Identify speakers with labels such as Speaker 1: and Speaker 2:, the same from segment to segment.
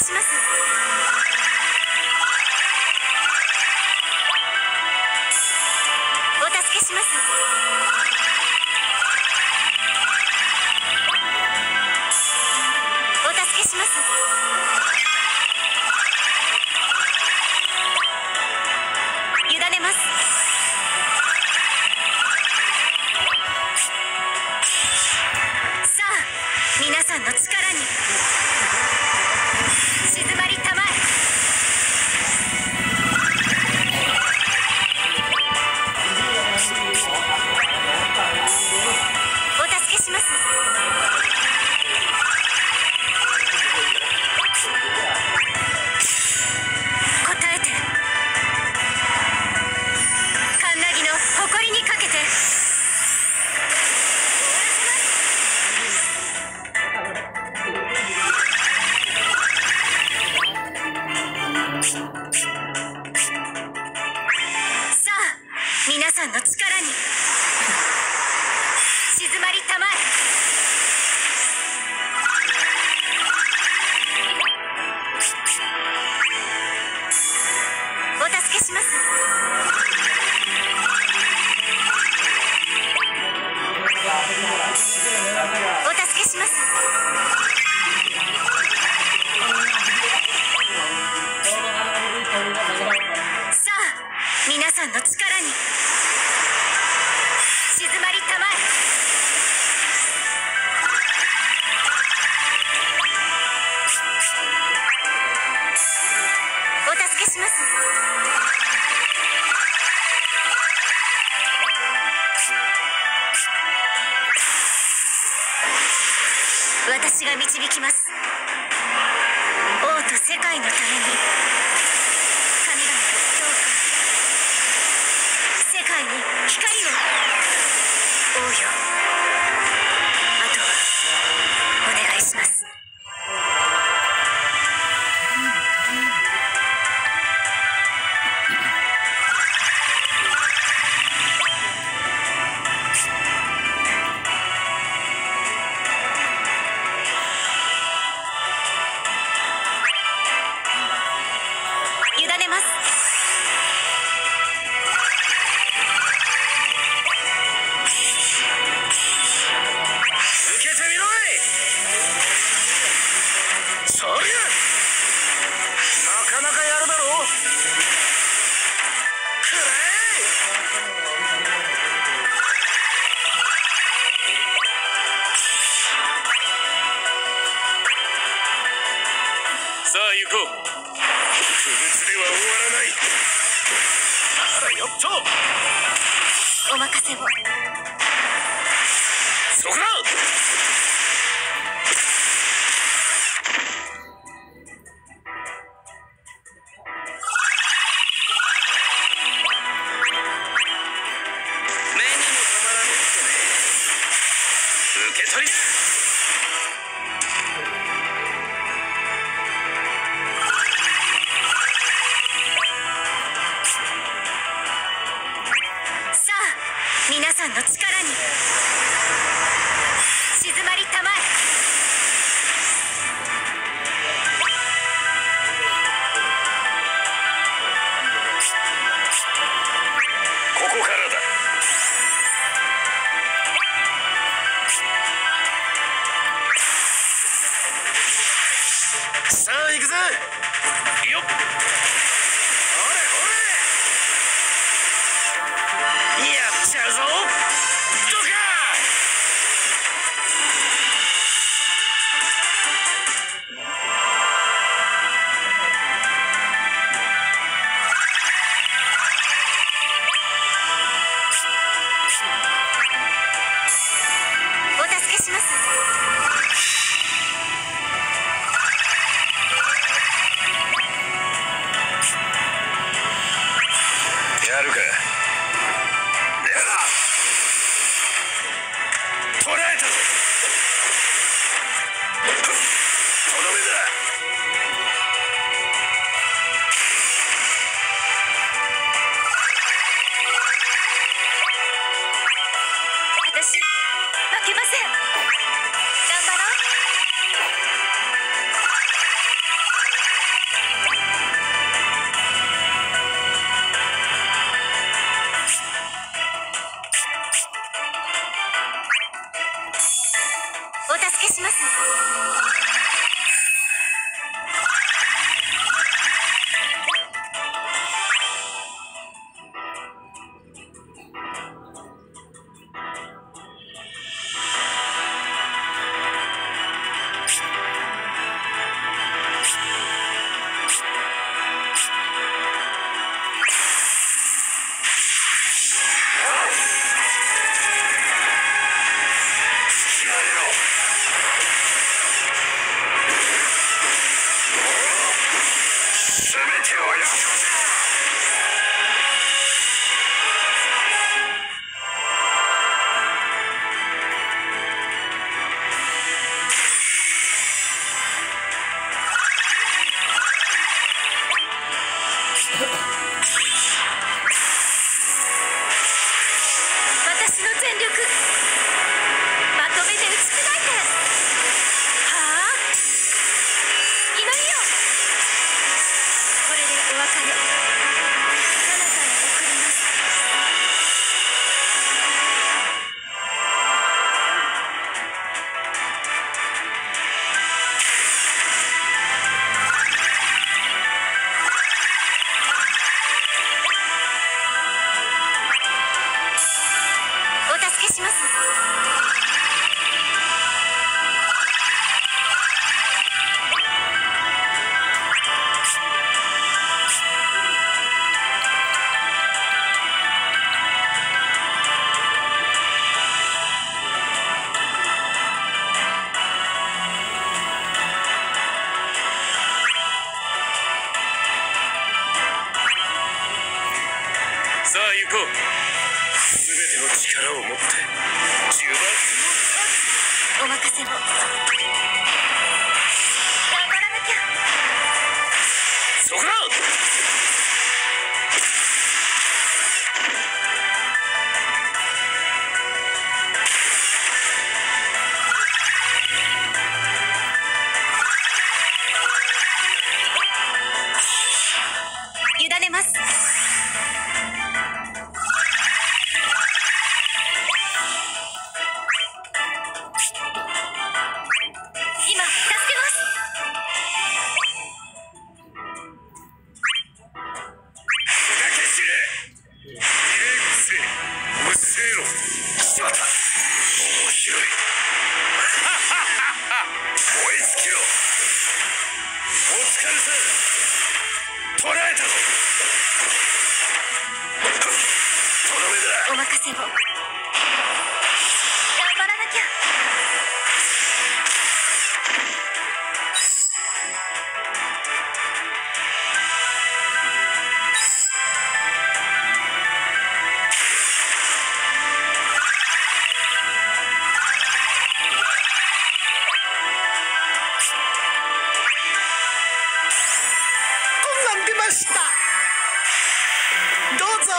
Speaker 1: します。お助けします。お助けします。委ねます。さあ、皆さんの力に静まりたまえ。お助けします。答えて、カンナギの誇りにかけて。さあ、皆さんの力に静まりたまえ。お助けします。お助けします。さあ、皆さんの力に静まりたまえ。お助けします。私が導きます。王と世界のために、神々がどうか世界に光を。王よ、あとはお願いします。委ねます。
Speaker 2: 受けてみろい。そりゃなかなかやるだろ。くらえ。さあ行こう。不物では終わらない。あらよっと。
Speaker 1: お任せを。
Speaker 2: そこだ。目にも止まらねえってね。受け取り。
Speaker 1: さあ、皆さんの力に静まりたまえ。
Speaker 2: ここからだ。さあ行くぜ。よっ。ほれほれ。やっちゃうぞ。どか。
Speaker 1: お助けします。
Speaker 2: てをよ。
Speaker 1: 私の全力まとめて打ち砕いて。はあ、祈りよ。これでお別れ。彼方へ送ります。お助けします。
Speaker 2: さあ行こう。全ての力を持って呪縛の
Speaker 1: お任せを。頑張らなきゃ。
Speaker 2: そこだ。
Speaker 1: 委ねます。今助けます。
Speaker 2: 砕け散れ。イレグセうっせえろ。しまった。面白い。燃え尽きろ。お疲れさ。捕らえたぞ。とどめだ。
Speaker 1: お任せを。頑張らなきゃ。
Speaker 3: こんなん出ました。どうぞ。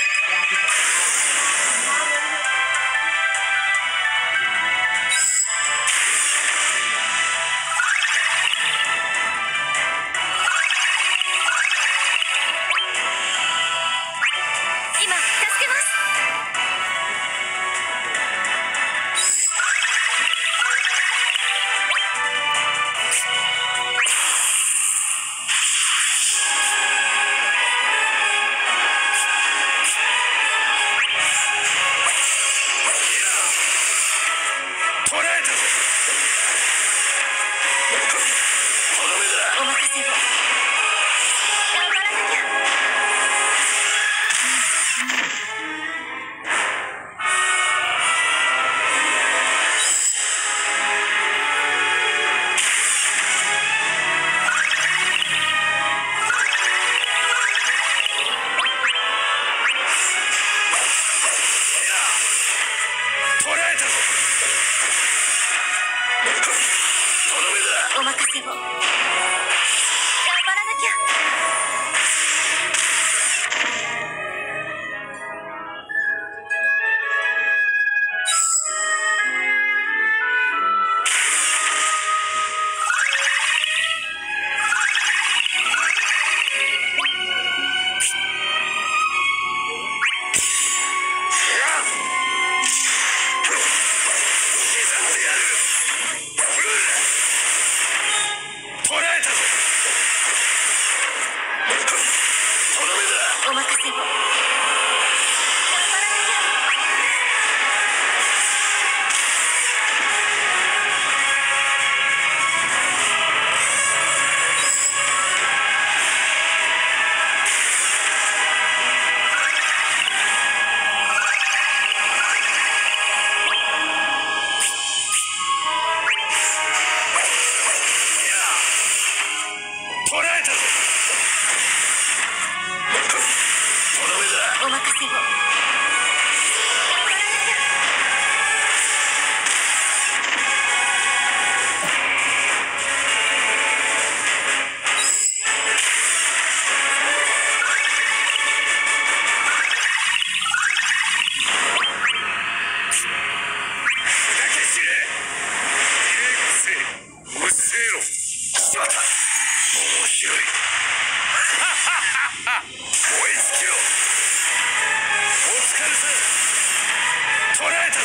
Speaker 1: 今助けます。
Speaker 2: 捕らえたぞ。とどめだ。
Speaker 1: お任せを。頑張らなきゃ。
Speaker 2: 捕らえたぞ。とどめだ。
Speaker 1: お任せを。頑張らなきゃ。
Speaker 2: 捕らえたぞ。とどめだ。
Speaker 1: お任せを。頑張らなきゃ。
Speaker 2: 捕らえたぞ。
Speaker 1: せを。頑張らなきゃ。
Speaker 2: 砕け散れ。うせろ。しまった。面白い。燃え尽きろ。お疲れさ。捕らえたぞ。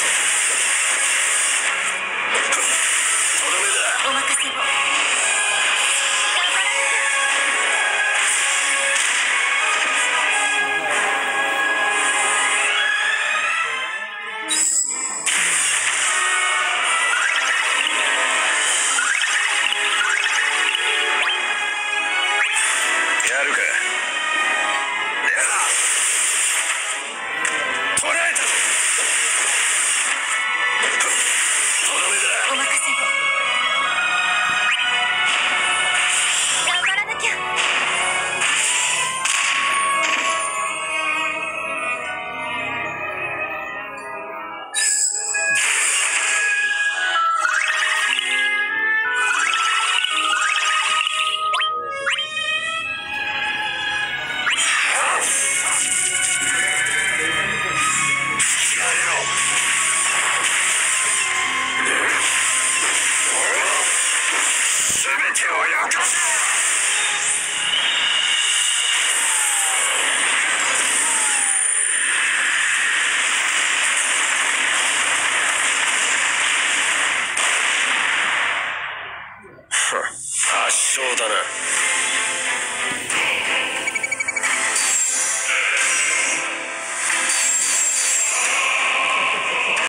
Speaker 2: とどめだ。
Speaker 1: お任せを。頑張らなきゃ。
Speaker 2: やるか。捕らえたぞ。とどめだ。
Speaker 1: お任せを。頑張らなきゃ。
Speaker 2: 全てを焼かせ。圧勝だな。